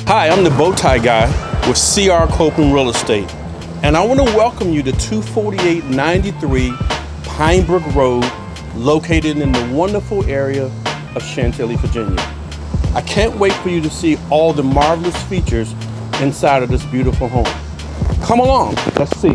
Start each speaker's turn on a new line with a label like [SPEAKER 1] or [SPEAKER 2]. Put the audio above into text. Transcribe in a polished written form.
[SPEAKER 1] Hi, I'm the Bowtie Guy with CR Copeland Real Estate, and I want to welcome you to 24893 Pinebrook Road, located in the wonderful area of Chantilly, Virginia. I can't wait for you to see all the marvelous features inside of this beautiful home. Come along, let's see.